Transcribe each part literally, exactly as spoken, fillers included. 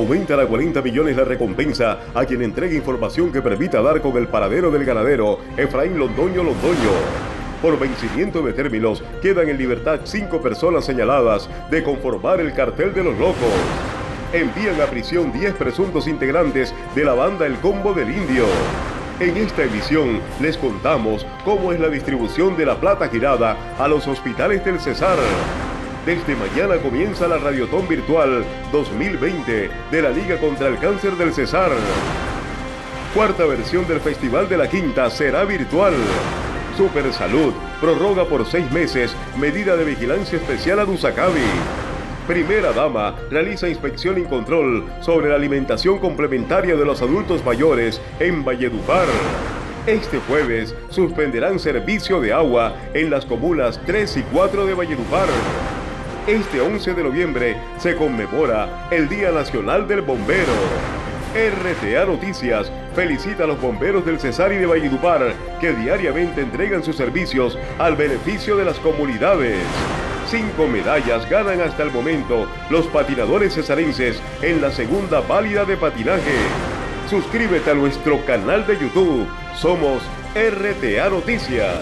Aumenta a cuarenta millones la recompensa a quien entregue información que permita dar con el paradero del ganadero Efraín Londoño Londoño. Por vencimiento de términos, quedan en libertad cinco personas señaladas de conformar el cartel de los locos. Envían a prisión diez presuntos integrantes de la banda El Combo del Indio. En esta emisión les contamos cómo es la distribución de la plata girada a los hospitales del Cesar. Desde mañana comienza la Radiotón Virtual dos mil veinte de la Liga contra el Cáncer del Cesar. Cuarta versión del Festival de la Quinta será virtual. Super Salud prorroga por seis meses medida de vigilancia especial a Dusacabi. Primera Dama realiza inspección y control sobre la alimentación complementaria de los adultos mayores en Valledupar. Este jueves suspenderán servicio de agua en las comunas tres y cuatro de Valledupar. Este once de noviembre se conmemora el Día Nacional del Bombero. R T A Noticias felicita a los bomberos del Cesar y de Valledupar que diariamente entregan sus servicios al beneficio de las comunidades. Cinco medallas ganan hasta el momento los patinadores cesarenses en la segunda válida de patinaje. Suscríbete a nuestro canal de YouTube. Somos R T A Noticias.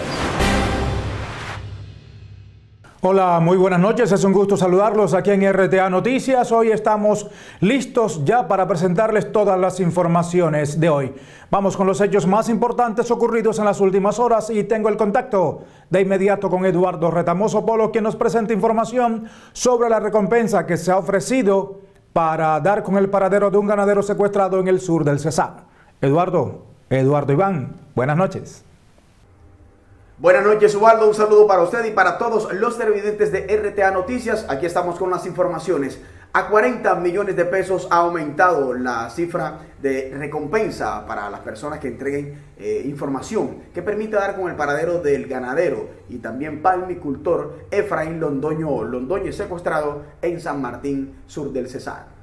Hola, muy buenas noches. Es un gusto saludarlos aquí en R T A Noticias. Hoy estamos listos ya para presentarles todas las informaciones de hoy. Vamos con los hechos más importantes ocurridos en las últimas horas y tengo el contacto de inmediato con Eduardo Retamoso Polo, quien nos presenta información sobre la recompensa que se ha ofrecido para dar con el paradero de un ganadero secuestrado en el sur del Cesar. Eduardo, Eduardo Iván, buenas noches. Buenas noches, Ubaldo, un saludo para usted y para todos los televidentes de R T A Noticias. Aquí estamos con las informaciones. A cuarenta millones de pesos ha aumentado la cifra de recompensa para las personas que entreguen eh, información que permita dar con el paradero del ganadero y también palmicultor Efraín Londoño Londoño, secuestrado en San Martín, sur del Cesar.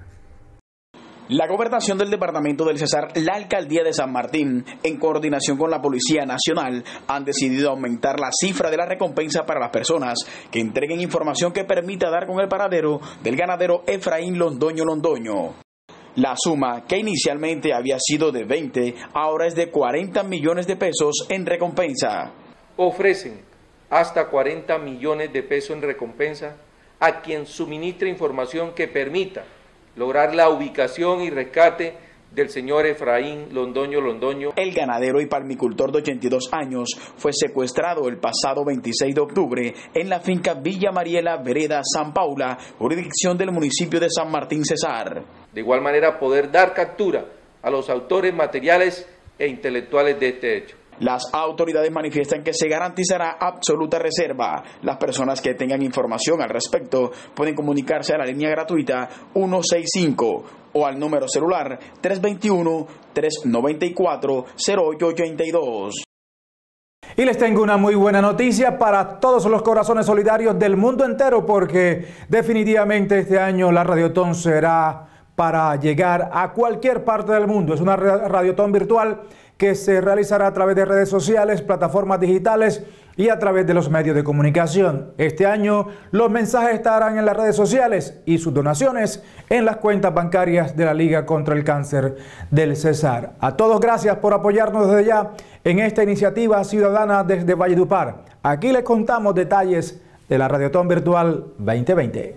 La Gobernación del Departamento del Cesar, la Alcaldía de San Martín, en coordinación con la Policía Nacional, han decidido aumentar la cifra de la recompensa para las personas que entreguen información que permita dar con el paradero del ganadero Efraín Londoño Londoño. La suma, que inicialmente había sido de veinte, ahora es de cuarenta millones de pesos en recompensa. Ofrecen hasta cuarenta millones de pesos en recompensa a quien suministre información que permita lograr la ubicación y rescate del señor Efraín Londoño Londoño. El ganadero y palmicultor de ochenta y dos años fue secuestrado el pasado veintiséis de octubre en la finca Villa Mariela, vereda San Paula, jurisdicción del municipio de San Martín Cesar. De igual manera, poder dar captura a los autores materiales e intelectuales de este hecho. Las autoridades manifiestan que se garantizará absoluta reserva. Las personas que tengan información al respecto pueden comunicarse a la línea gratuita ciento sesenta y cinco o al número celular tres dos uno, tres nueve cuatro, cero ocho ocho dos. Y les tengo una muy buena noticia para todos los corazones solidarios del mundo entero, porque definitivamente este año la Radiotón será para llegar a cualquier parte del mundo. Es una Radiotón virtual que se realizará a través de redes sociales, plataformas digitales y a través de los medios de comunicación. Este año los mensajes estarán en las redes sociales y sus donaciones en las cuentas bancarias de la Liga contra el Cáncer del Cesar. A todos gracias por apoyarnos desde ya en esta iniciativa ciudadana desde Valledupar. Aquí les contamos detalles de la Radiotón Virtual veinte veinte.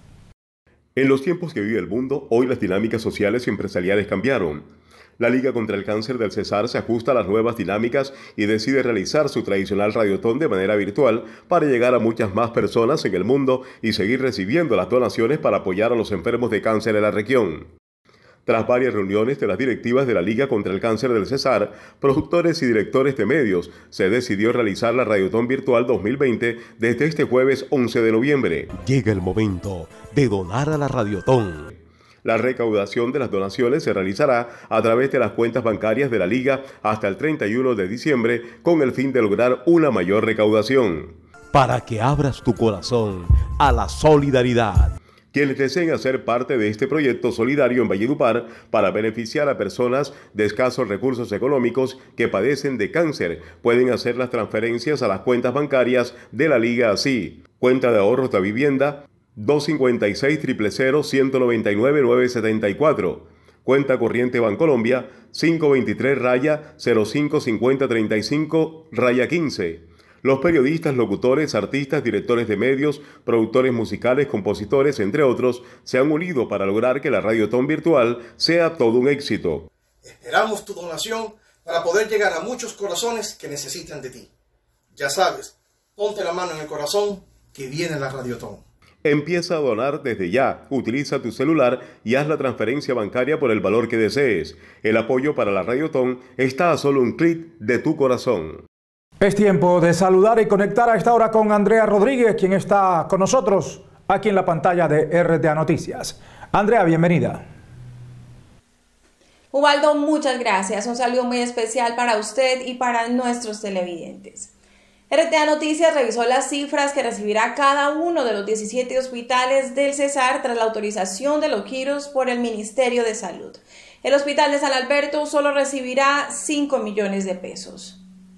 En los tiempos que vive el mundo, hoy las dinámicas sociales y empresariales cambiaron. La Liga contra el Cáncer del Cesar se ajusta a las nuevas dinámicas y decide realizar su tradicional radiotón de manera virtual para llegar a muchas más personas en el mundo y seguir recibiendo las donaciones para apoyar a los enfermos de cáncer en la región. Tras varias reuniones de las directivas de la Liga contra el Cáncer del Cesar, productores y directores de medios, se decidió realizar la Radiotón Virtual dos mil veinte desde este jueves once de noviembre. Llega el momento de donar a la Radiotón. La recaudación de las donaciones se realizará a través de las cuentas bancarias de la Liga hasta el treinta y uno de diciembre con el fin de lograr una mayor recaudación. Para que abras tu corazón a la solidaridad. Quienes deseen hacer parte de este proyecto solidario en Valledupar para beneficiar a personas de escasos recursos económicos que padecen de cáncer pueden hacer las transferencias a las cuentas bancarias de la Liga así: cuenta de ahorros de vivienda dos cinco seis, cero cero cero, uno nueve nueve, nueve siete cuatro. Cuenta corriente Bancolombia cinco veintitrés raya cero cinco cincuenta treinta y cinco raya quince. Los periodistas, locutores, artistas, directores de medios, productores musicales, compositores, entre otros, se han unido para lograr que la Radiotón virtual sea todo un éxito. Esperamos tu donación para poder llegar a muchos corazones que necesitan de ti. Ya sabes, ponte la mano en el corazón que viene la Radiotón. Empieza a donar desde ya. Utiliza tu celular y haz la transferencia bancaria por el valor que desees. El apoyo para la Radiotón está a solo un clic de tu corazón. Es tiempo de saludar y conectar a esta hora con Andrea Rodríguez, quien está con nosotros aquí en la pantalla de R T A Noticias. Andrea, bienvenida. Ubaldo, muchas gracias. Un saludo muy especial para usted y para nuestros televidentes. R T A Noticias revisó las cifras que recibirá cada uno de los diecisiete hospitales del Cesar tras la autorización de los giros por el Ministerio de Salud. El Hospital de San Alberto solo recibirá cinco millones de pesos.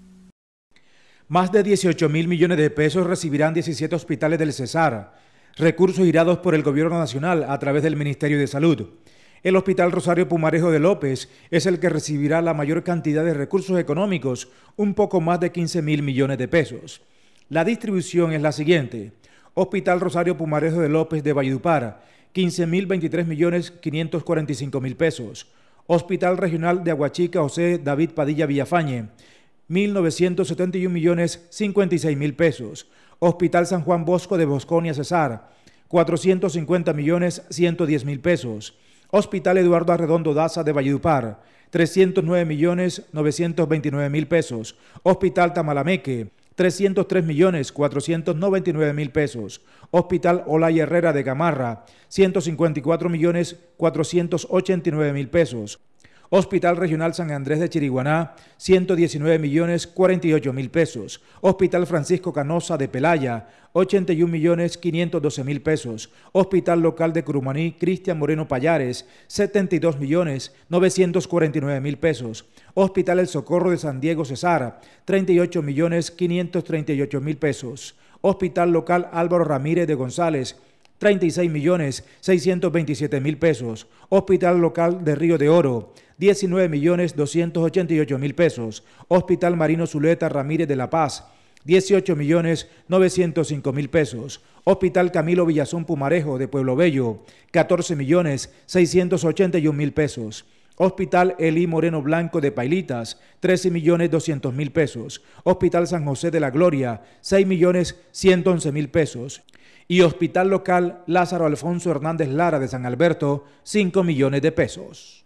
Más de dieciocho mil millones de pesos recibirán diecisiete hospitales del Cesar, recursos girados por el Gobierno Nacional a través del Ministerio de Salud. El Hospital Rosario Pumarejo de López es el que recibirá la mayor cantidad de recursos económicos, un poco más de quince mil millones de pesos. La distribución es la siguiente: Hospital Rosario Pumarejo de López de Valledupar, quince mil veintitrés millones quinientos cuarenta y cinco mil pesos. Hospital Regional de Aguachica José David Padilla Villafañe, mil novecientos setenta y un millones cincuenta y seis mil pesos. Hospital San Juan Bosco de Bosconia Cesar, cuatrocientos cincuenta millones ciento diez mil pesos. Hospital Eduardo Arredondo Daza de Valledupar, trescientos nueve millones novecientos veintinueve mil pesos. Hospital Tamalameque, trescientos tres millones cuatrocientos noventa y nueve mil pesos. Hospital Olaya Herrera de Gamarra, ciento cincuenta y cuatro millones cuatrocientos ochenta y nueve mil pesos. Hospital Regional San Andrés de Chiriguaná, ciento diecinueve millones cuarenta y ocho mil pesos. Hospital Francisco Canosa de Pelaya, ochenta y un millones quinientos doce mil pesos. Hospital Local de Curumaní Cristian Moreno Payares, setenta y dos millones novecientos cuarenta y nueve mil pesos. Hospital El Socorro de San Diego Cesar, treinta y ocho millones quinientos treinta y ocho mil pesos. Hospital Local Álvaro Ramírez de González, treinta y seis millones seiscientos veintisiete mil pesos. Hospital Local de Río de Oro, diecinueve millones doscientos ochenta y ocho mil pesos. Hospital Marino Zuleta Ramírez de La Paz, dieciocho millones novecientos cinco mil pesos. Hospital Camilo Villazón Pumarejo de Pueblo Bello, catorce millones seiscientos ochenta y un mil pesos. Hospital Elí Moreno Blanco de Pailitas, trece millones doscientos mil pesos. Hospital San José de la Gloria, seis millones ciento once mil pesos. Y Hospital Local Lázaro Alfonso Hernández Lara de San Alberto, cinco millones de pesos.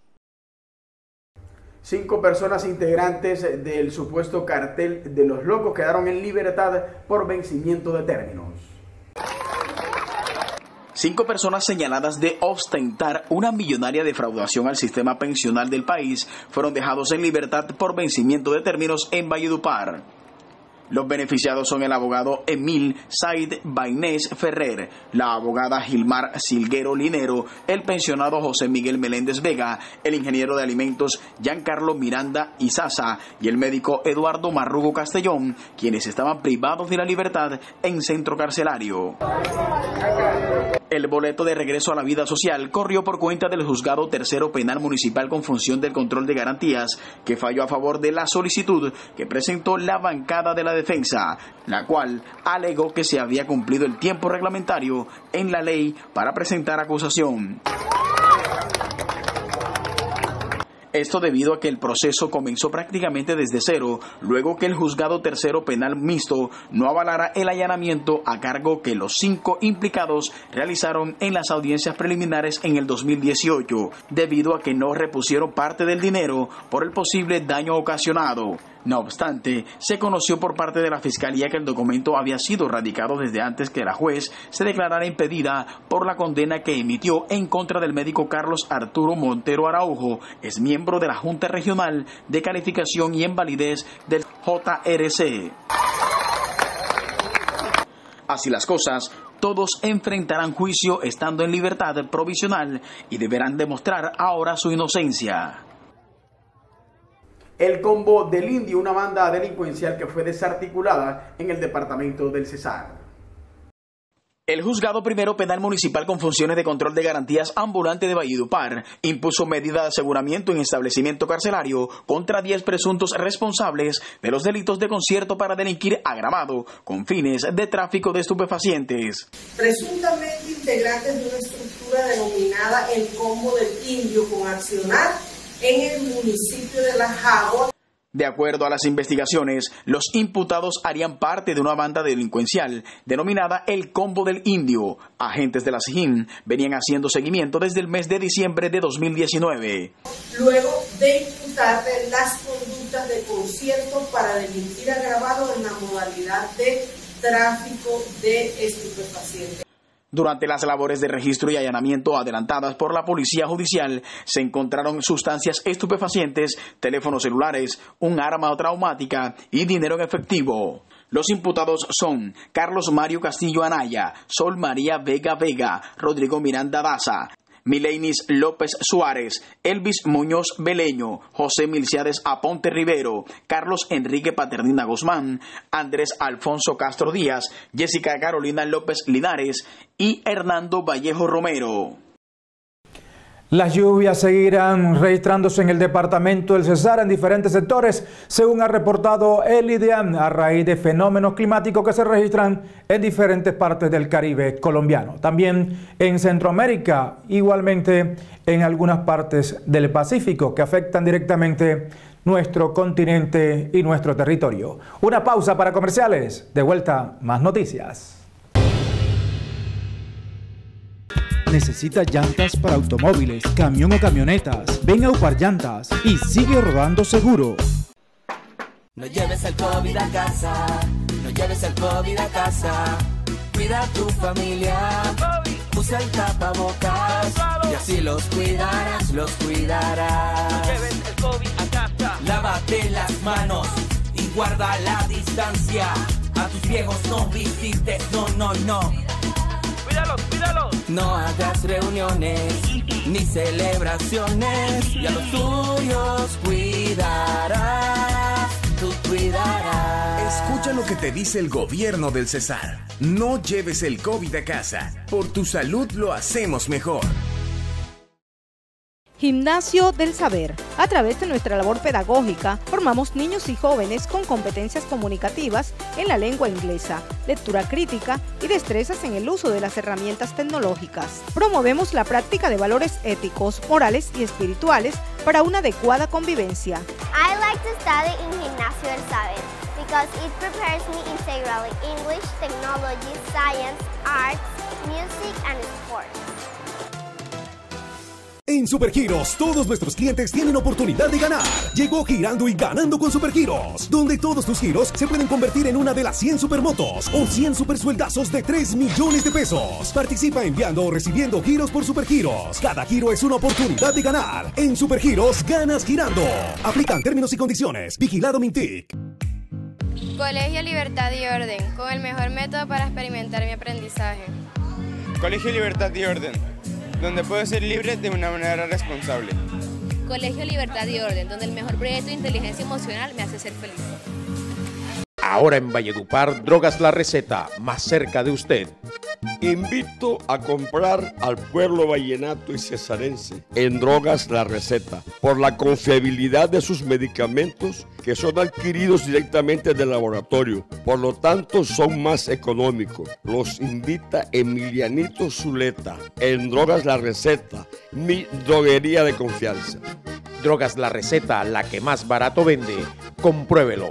Cinco personas integrantes del supuesto cartel de los locos quedaron en libertad por vencimiento de términos. Cinco personas señaladas de ostentar una millonaria defraudación al sistema pensional del país fueron dejados en libertad por vencimiento de términos en Valledupar. Los beneficiados son el abogado Emil Said Bainés Ferrer, la abogada Gilmar Silguero Linero, el pensionado José Miguel Meléndez Vega, el ingeniero de alimentos Giancarlo Miranda Izaza y el médico Eduardo Marrugo Castellón, quienes estaban privados de la libertad en centro carcelario. El boleto de regreso a la vida social corrió por cuenta del Juzgado Tercero Penal Municipal con función del control de garantías, que falló a favor de la solicitud que presentó la bancada de la defensa, la cual alegó que se había cumplido el tiempo reglamentario en la ley para presentar acusación. Esto debido a que el proceso comenzó prácticamente desde cero, luego que el Juzgado Tercero Penal Mixto no avalara el allanamiento a cargo que los cinco implicados realizaron en las audiencias preliminares en el dos mil dieciocho, debido a que no repusieron parte del dinero por el posible daño ocasionado. No obstante, se conoció por parte de la Fiscalía que el documento había sido radicado desde antes que la juez se declarara impedida por la condena que emitió en contra del médico Carlos Arturo Montero Araujo, es miembro de la Junta Regional de Calificación y Invalidez del J R C. Así las cosas, todos enfrentarán juicio estando en libertad provisional y deberán demostrar ahora su inocencia. El Combo del Indio, una banda delincuencial que fue desarticulada en el departamento del Cesar. El Juzgado Primero Penal Municipal con funciones de control de garantías ambulante de Valledupar impuso medida de aseguramiento en establecimiento carcelario contra diez presuntos responsables de los delitos de concierto para delinquir agravado con fines de tráfico de estupefacientes. Presuntamente integrantes de una estructura denominada el Combo del Indio con accionar en el municipio de La Jagua. De acuerdo a las investigaciones, los imputados harían parte de una banda delincuencial denominada el Combo del Indio. Agentes de la SIJIN venían haciendo seguimiento desde el mes de diciembre de dos mil diecinueve. Luego de imputarle las conductas de concierto para delinquir agravado en la modalidad de tráfico de estupefacientes. Durante las labores de registro y allanamiento adelantadas por la Policía Judicial, se encontraron sustancias estupefacientes, teléfonos celulares, un arma traumática y dinero en efectivo. Los imputados son Carlos Mario Castillo Anaya, Sol María Vega Vega, Rodrigo Miranda Daza, Mileinis López Suárez, Elvis Muñoz Beleño, José Milciades Aponte Rivero, Carlos Enrique Paternina Guzmán, Andrés Alfonso Castro Díaz, Jessica Carolina López Linares y Hernando Vallejo Romero. Las lluvias seguirán registrándose en el departamento del Cesar en diferentes sectores, según ha reportado el IDEAM, a raíz de fenómenos climáticos que se registran en diferentes partes del Caribe colombiano. También en Centroamérica, igualmente en algunas partes del Pacífico, que afectan directamente nuestro continente y nuestro territorio. Una pausa para comerciales. De vuelta, más noticias. ¿Necesita llantas para automóviles, camión o camionetas? Ven a Upar Llantas y sigue rodando seguro. No lleves el COVID a casa, no lleves el COVID a casa. Cuida a tu familia, usa el tapabocas y así los cuidarás, los cuidarás. No lleves el COVID a casa. Lávate las manos y guarda la distancia. A tus viejos no visites, no, no, no. Cuídalos, cuídalos. No hagas reuniones ni celebraciones y a los tuyos cuidarás, tú cuidarás. Escucha lo que te dice el gobierno del Cesar. No lleves el COVID a casa. Por tu salud lo hacemos mejor. Gimnasio del Saber. A través de nuestra labor pedagógica, formamos niños y jóvenes con competencias comunicativas en la lengua inglesa, lectura crítica y destrezas en el uso de las herramientas tecnológicas. Promovemos la práctica de valores éticos, morales y espirituales para una adecuada convivencia. I like to study in Gimnasio del Saber because it prepares me integrally English, technology, science, arts, music and sports. En Supergiros, todos nuestros clientes tienen oportunidad de ganar. Llegó Girando y Ganando con Supergiros, donde todos tus giros se pueden convertir en una de las cien supermotos o cien supersueldazos de tres millones de pesos. Participa enviando o recibiendo giros por Supergiros. Cada giro es una oportunidad de ganar. En Supergiros, ganas girando. Aplican términos y condiciones. Vigilado Mintic. Colegio Libertad y Orden, con el mejor método para experimentar mi aprendizaje. Colegio Libertad y Orden, donde puedo ser libre de una manera responsable. Colegio Libertad y Orden, donde el mejor proyecto de inteligencia emocional me hace ser feliz. Ahora en Valledupar, Drogas La Receta, más cerca de usted. Invito a comprar al pueblo vallenato y cesarense en Drogas La Receta por la confiabilidad de sus medicamentos que son adquiridos directamente del laboratorio, por lo tanto son más económicos. Los invita Emilianito Zuleta en Drogas La Receta, mi droguería de confianza. Drogas La Receta, la que más barato vende. Compruébelo.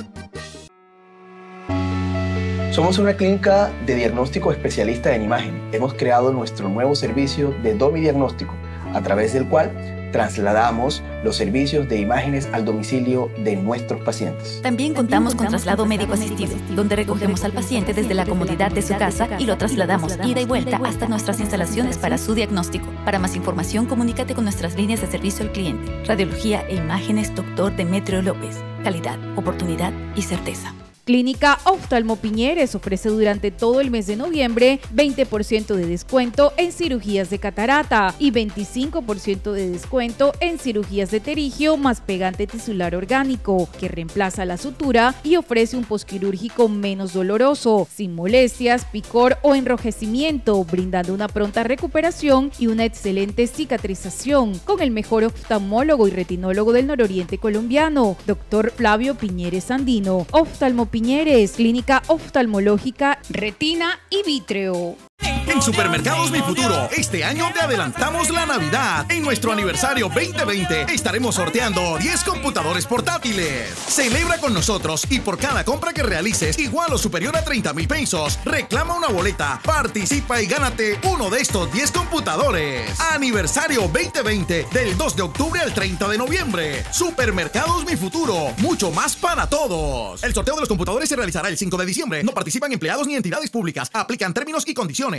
Somos una clínica de diagnóstico especialista en imagen. Hemos creado nuestro nuevo servicio de Domi Diagnóstico, a través del cual trasladamos los servicios de imágenes al domicilio de nuestros pacientes. También contamos con traslado médico asistido, donde recogemos al paciente desde la comodidad de su casa y lo trasladamos ida y vuelta hasta nuestras instalaciones para su diagnóstico. Para más información, comunícate con nuestras líneas de servicio al cliente. Radiología e imágenes, doctor Demetrio López. Calidad, oportunidad y certeza. Clínica Oftalmo Piñeres ofrece durante todo el mes de noviembre veinte por ciento de descuento en cirugías de catarata y veinticinco por ciento de descuento en cirugías de terigio más pegante tisular orgánico, que reemplaza la sutura y ofrece un posquirúrgico menos doloroso, sin molestias, picor o enrojecimiento, brindando una pronta recuperación y una excelente cicatrización, con el mejor oftalmólogo y retinólogo del nororiente colombiano, doctor Flavio Piñeres Andino. Oftalmo Piñeres, clínica oftalmológica, retina y vítreo. En Supermercados Mi Futuro, este año te adelantamos la Navidad. En nuestro aniversario veinte veinte estaremos sorteando diez computadores portátiles. Celebra con nosotros y por cada compra que realices igual o superior a treinta mil pesos, reclama una boleta, participa y gánate uno de estos diez computadores. Aniversario veinte veinte del dos de octubre al treinta de noviembre. Supermercados Mi Futuro, mucho más para todos. El sorteo de los computadores se realizará el cinco de diciembre. No participan empleados ni entidades públicas. Aplican términos y condiciones.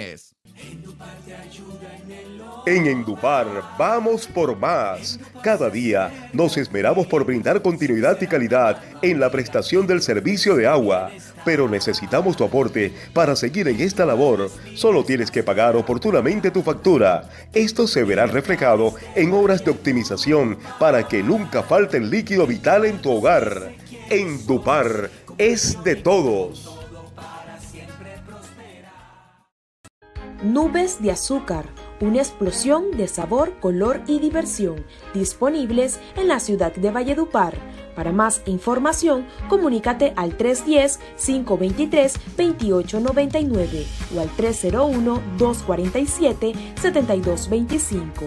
En Endupar, vamos por más. Cada día nos esmeramos por brindar continuidad y calidad en la prestación del servicio de agua. Pero necesitamos tu aporte para seguir en esta labor. Solo tienes que pagar oportunamente tu factura. Esto se verá reflejado en obras de optimización para que nunca falte el líquido vital en tu hogar. Endupar es de todos. Nubes de azúcar, una explosión de sabor, color y diversión, disponibles en la ciudad de Valledupar. Para más información, comunícate al tres uno cero, cinco dos tres, dos ocho nueve nueve o al tres cero uno, dos cuatro siete, siete dos dos cinco.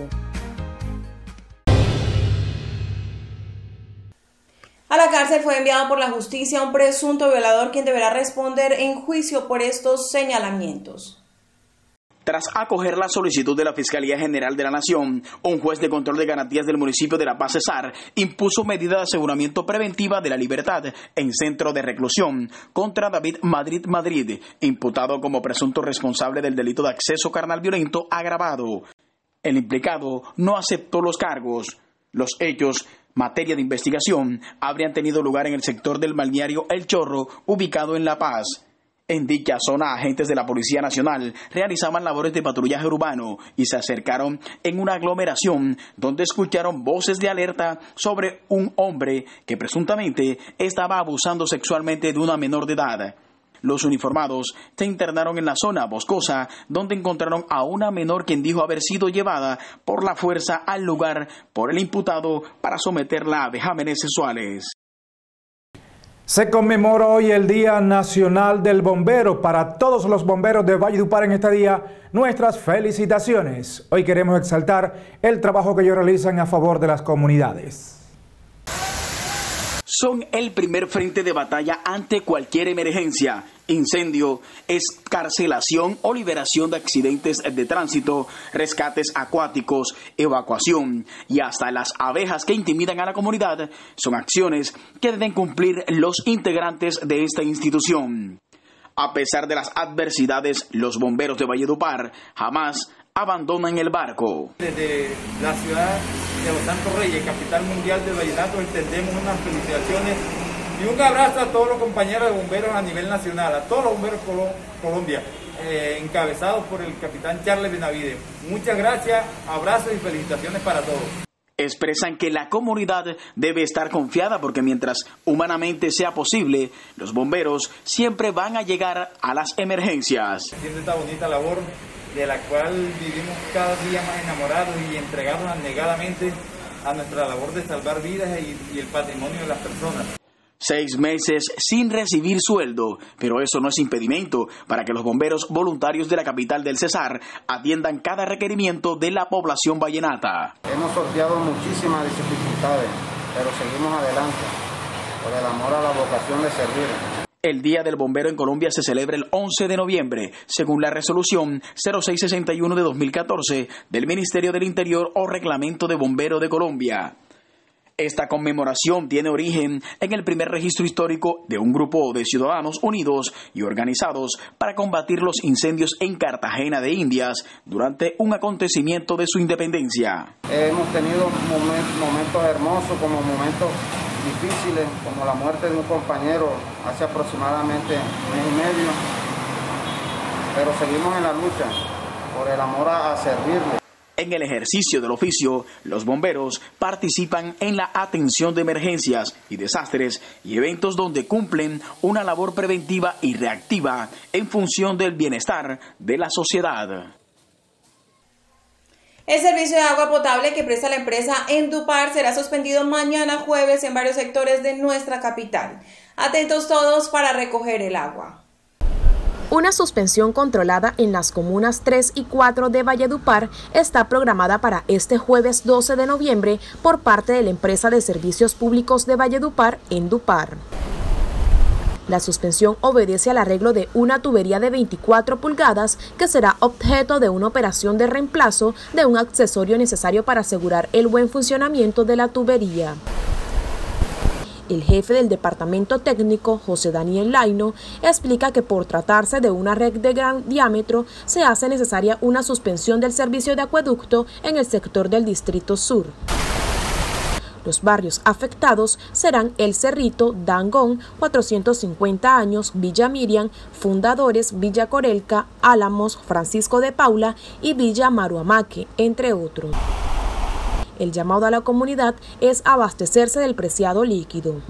A la cárcel fue enviado por la justicia un presunto violador, quien deberá responder en juicio por estos señalamientos. Tras acoger la solicitud de la Fiscalía General de la Nación, un juez de control de garantías del municipio de La Paz, Cesar, impuso medida de aseguramiento preventiva de la libertad en centro de reclusión contra David Madrid Madrid, imputado como presunto responsable del delito de acceso carnal violento agravado. El implicado no aceptó los cargos. Los hechos, materia de investigación, habrían tenido lugar en el sector del balneario El Chorro, ubicado en La Paz. En dicha zona, agentes de la Policía Nacional realizaban labores de patrullaje urbano y se acercaron en una aglomeración donde escucharon voces de alerta sobre un hombre que presuntamente estaba abusando sexualmente de una menor de edad. Los uniformados se internaron en la zona boscosa, donde encontraron a una menor quien dijo haber sido llevada por la fuerza al lugar por el imputado para someterla a vejámenes sexuales. Se conmemora hoy el Día Nacional del Bombero. Para todos los bomberos de Valledupar en este día, nuestras felicitaciones. Hoy queremos exaltar el trabajo que ellos realizan a favor de las comunidades. Son el primer frente de batalla ante cualquier emergencia, incendio, excarcelación o liberación de accidentes de tránsito, rescates acuáticos, evacuación y hasta las abejas que intimidan a la comunidad. Son acciones que deben cumplir los integrantes de esta institución. A pesar de las adversidades, los bomberos de Valledupar jamás abandonan el barco. Desde la ciudad de Los Santos Reyes, capital mundial del vallenato, extendemos unas felicitaciones y un abrazo a todos los compañeros de bomberos a nivel nacional, a todos los bomberos de Colombia, eh, encabezados por el capitán Charles Benavides. Muchas gracias, abrazos y felicitaciones para todos. Expresan que la comunidad debe estar confiada porque mientras humanamente sea posible, los bomberos siempre van a llegar a las emergencias. Haciendo esta bonita labor de la cual vivimos cada día más enamorados y entregados anegadamente a nuestra labor de salvar vidas y, y el patrimonio de las personas. Seis meses sin recibir sueldo, pero eso no es impedimento para que los bomberos voluntarios de la capital del Cesar atiendan cada requerimiento de la población vallenata. Hemos sorteado muchísimas dificultades, pero seguimos adelante por el amor a la vocación de servir. El Día del Bombero en Colombia se celebra el once de noviembre, según la resolución cero seis sesenta y uno de dos mil catorce del Ministerio del Interior o Reglamento de Bombero de Colombia. Esta conmemoración tiene origen en el primer registro histórico de un grupo de ciudadanos unidos y organizados para combatir los incendios en Cartagena de Indias durante un acontecimiento de su independencia. Hemos tenido momentos, momentos hermosos como momentos difíciles, como la muerte de un compañero hace aproximadamente un mes y medio, pero seguimos en la lucha por el amor a, a servirle. En el ejercicio del oficio, los bomberos participan en la atención de emergencias y desastres y eventos donde cumplen una labor preventiva y reactiva en función del bienestar de la sociedad. El servicio de agua potable que presta la empresa Endupar será suspendido mañana jueves en varios sectores de nuestra capital. Atentos todos para recoger el agua. Una suspensión controlada en las comunas tres y cuatro de Valledupar está programada para este jueves doce de noviembre por parte de la empresa de servicios públicos de Valledupar, Endupar. La suspensión obedece al arreglo de una tubería de veinticuatro pulgadas que será objeto de una operación de reemplazo de un accesorio necesario para asegurar el buen funcionamiento de la tubería. El jefe del departamento técnico, José Daniel Laino, explica que por tratarse de una red de gran diámetro, se hace necesaria una suspensión del servicio de acueducto en el sector del Distrito Sur. Los barrios afectados serán El Cerrito, Dangón, cuatrocientos cincuenta años, Villa Miriam, Fundadores, Villa Corelca, Álamos, Francisco de Paula y Villa Maruamaque, entre otros. El llamado a la comunidad es abastecerse del preciado líquido.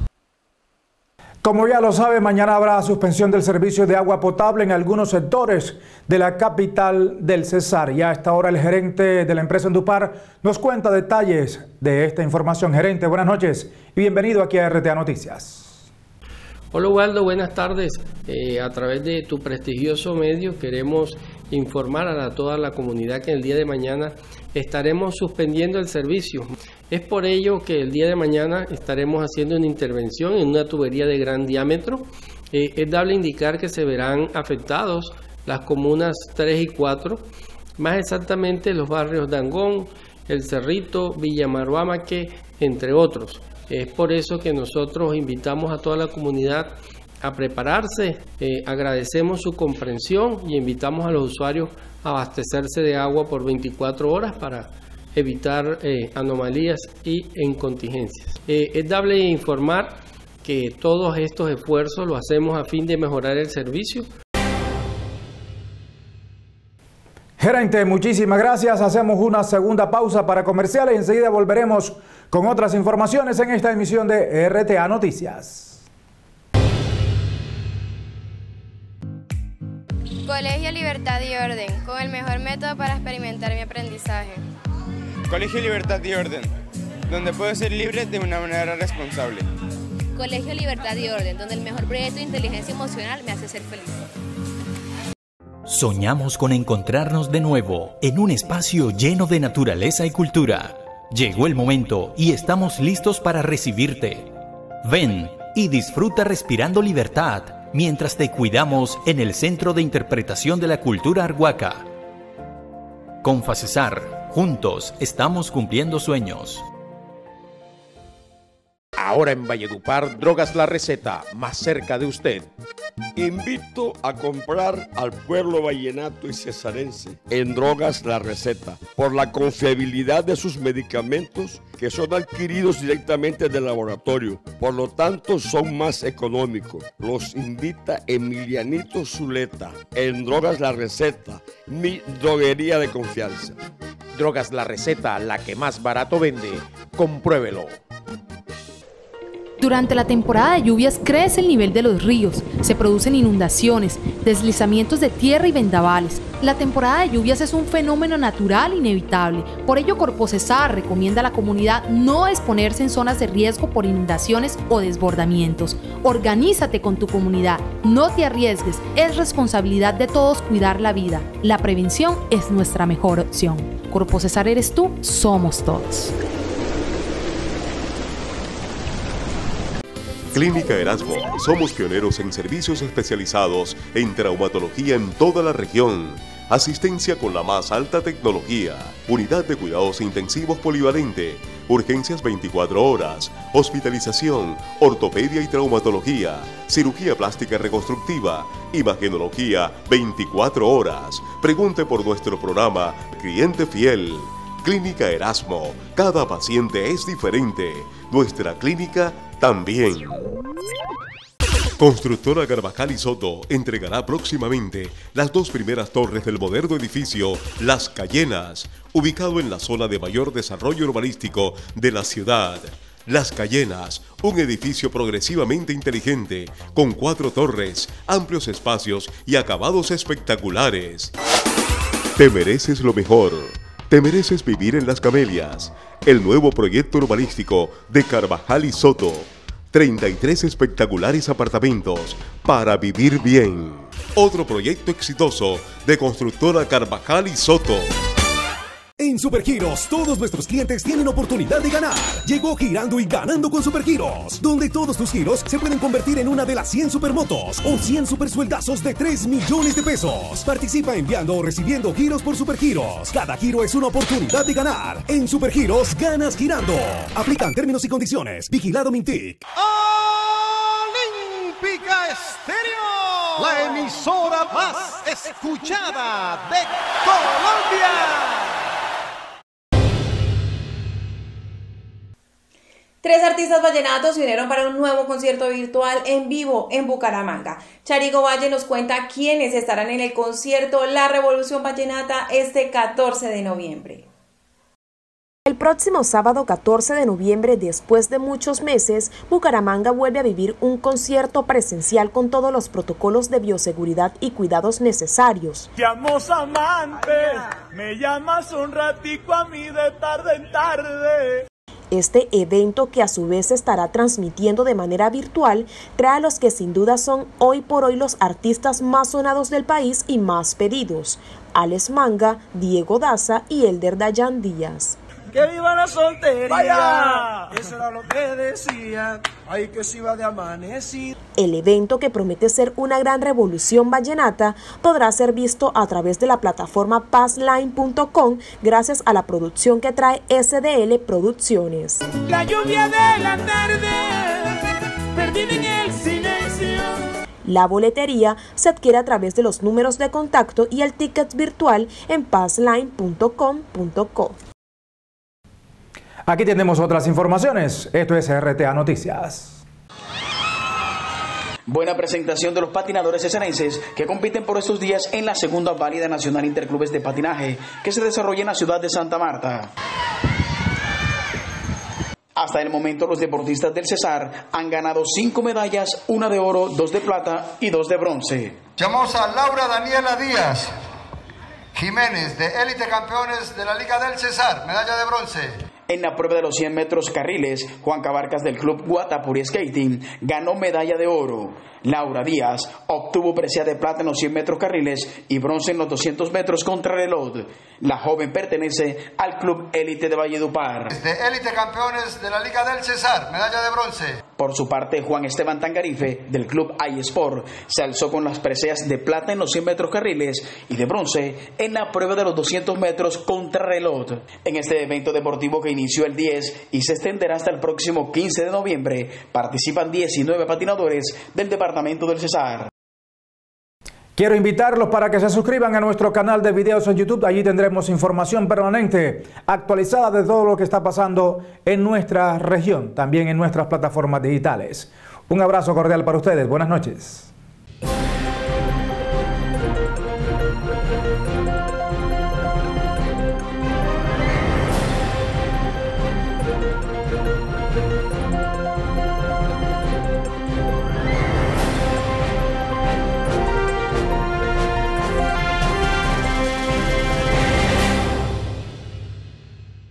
Como ya lo sabe, mañana habrá suspensión del servicio de agua potable en algunos sectores de la capital del Cesar. Y a esta hora el gerente de la empresa Endupar nos cuenta detalles de esta información. Gerente, buenas noches y bienvenido aquí a R T A Noticias. Hola Waldo, buenas tardes. Eh, a través de tu prestigioso medio queremos informar a toda la comunidad que el día de mañana estaremos suspendiendo el servicio. Es por ello que el día de mañana estaremos haciendo una intervención en una tubería de gran diámetro. Eh, es dable indicar que se verán afectados las comunas tres y cuatro, más exactamente los barrios Dangón, El Cerrito, Villa Maruamaque, entre otros. Es por eso que nosotros invitamos a toda la comunidad a prepararse, eh, agradecemos su comprensión y invitamos a los usuarios a abastecerse de agua por veinticuatro horas para evitar eh, anomalías y incontingencias. Eh, es dable informar que todos estos esfuerzos lo hacemos a fin de mejorar el servicio. Gerente, muchísimas gracias. Hacemos una segunda pausa para comerciales y enseguida volveremos con otras informaciones en esta emisión de R T A Noticias. Colegio Libertad y Orden, con el mejor método para experimentar mi aprendizaje. Colegio Libertad y Orden, donde puedo ser libre de una manera responsable. Colegio Libertad y Orden, donde el mejor proyecto de inteligencia emocional me hace ser feliz. Soñamos con encontrarnos de nuevo en un espacio lleno de naturaleza y cultura. Llegó el momento y estamos listos para recibirte. Ven y disfruta respirando libertad mientras te cuidamos en el Centro de Interpretación de la Cultura Arhuaca. Con FACESAR, juntos estamos cumpliendo sueños. Ahora en Valledupar, Drogas La Receta, más cerca de usted. Invito a comprar al pueblo vallenato y cesarense en Drogas La Receta por la confiabilidad de sus medicamentos que son adquiridos directamente del laboratorio, por lo tanto son más económicos. Los invita Emilianito Zuleta en Drogas La Receta, mi droguería de confianza. Drogas La Receta, la que más barato vende. Compruébelo. Durante la temporada de lluvias crece el nivel de los ríos, se producen inundaciones, deslizamientos de tierra y vendavales. La temporada de lluvias es un fenómeno natural inevitable, por ello Corpocesar recomienda a la comunidad no exponerse en zonas de riesgo por inundaciones o desbordamientos. Organízate con tu comunidad, no te arriesgues, es responsabilidad de todos cuidar la vida. La prevención es nuestra mejor opción. Corpocesar eres tú, somos todos. Clínica Erasmo. Somos pioneros en servicios especializados en traumatología en toda la región. Asistencia con la más alta tecnología. Unidad de cuidados intensivos polivalente. Urgencias veinticuatro horas. Hospitalización. Ortopedia y traumatología. Cirugía plástica reconstructiva. Imagenología veinticuatro horas. Pregunte por nuestro programa Cliente Fiel. Clínica Erasmo. Cada paciente es diferente. Nuestra clínica también. Constructora Carvajal y Soto entregará próximamente las dos primeras torres del moderno edificio Las Cayenas, ubicado en la zona de mayor desarrollo urbanístico de la ciudad. Las Cayenas, un edificio progresivamente inteligente, con cuatro torres, amplios espacios y acabados espectaculares. Te mereces lo mejor. Te mereces vivir en Las Camelias, el nuevo proyecto urbanístico de Carvajal y Soto. treinta y tres espectaculares apartamentos para vivir bien. Otro proyecto exitoso de Constructora Carvajal y Soto. En Supergiros, todos nuestros clientes tienen oportunidad de ganar. Llegó Girando y Ganando con Supergiros, donde todos tus giros se pueden convertir en una de las cien supermotos o cien supersueldazos de tres millones de pesos. Participa enviando o recibiendo giros por Supergiros. Cada giro es una oportunidad de ganar. En Supergiros, ganas girando. Aplican términos y condiciones. Vigilado Mintic. Olímpica Estéreo, la emisora más escuchada de Colombia. Tres artistas vallenatos se unieron para un nuevo concierto virtual en vivo en Bucaramanga. Charigo Valle nos cuenta quiénes estarán en el concierto La Revolución Vallenata este catorce de noviembre. El próximo sábado catorce de noviembre, después de muchos meses, Bucaramanga vuelve a vivir un concierto presencial con todos los protocolos de bioseguridad y cuidados necesarios. Llamos amantes, me llamas un ratico a mí de tarde en tarde. Este evento, que a su vez estará transmitiendo de manera virtual, trae a los que sin duda son hoy por hoy los artistas más sonados del país y más pedidos: Alex Manga, Diego Daza y Elder Dayan Díaz. ¡Que viva la soltería! ¡Vaya! Eso era lo que decía. ¡Ay, que se iba de amanecido! El evento, que promete ser una gran revolución vallenata, podrá ser visto a través de la plataforma passline punto com gracias a la producción que trae S D L Producciones. La lluvia de la tarde, perdida en el silencio. La boletería se adquiere a través de los números de contacto y el ticket virtual en passline punto com punto co. Aquí tenemos otras informaciones. Esto es R T A Noticias. Buena presentación de los patinadores cesarenses que compiten por estos días en la segunda válida nacional interclubes de patinaje que se desarrolla en la ciudad de Santa Marta. Hasta el momento los deportistas del Cesar han ganado cinco medallas, una de oro, dos de plata y dos de bronce. Llamamos a Laura Daniela Díaz Jiménez, de Élite Campeones de la Liga del Cesar, medalla de bronce. En la prueba de los cien metros carriles, Juan Cabarcas del Club Guatapuri Skating ganó medalla de oro. Laura Díaz obtuvo presea de plata en los cien metros carriles y bronce en los doscientos metros contrarreloj. La joven pertenece al Club Élite de Valledupar. De Élite Campeones de la Liga del Cesar, medalla de bronce. Por su parte, Juan Esteban Tangarife del Club iSport se alzó con las preseas de plata en los cien metros carriles y de bronce en la prueba de los doscientos metros contrarreloj. En este evento deportivo que inició el diez y se extenderá hasta el próximo quince de noviembre, participan diecinueve patinadores del departamento del Cesar. Quiero invitarlos para que se suscriban a nuestro canal de videos en YouTube. Allí tendremos información permanente, actualizada de todo lo que está pasando en nuestra región, también en nuestras plataformas digitales. Un abrazo cordial para ustedes. Buenas noches.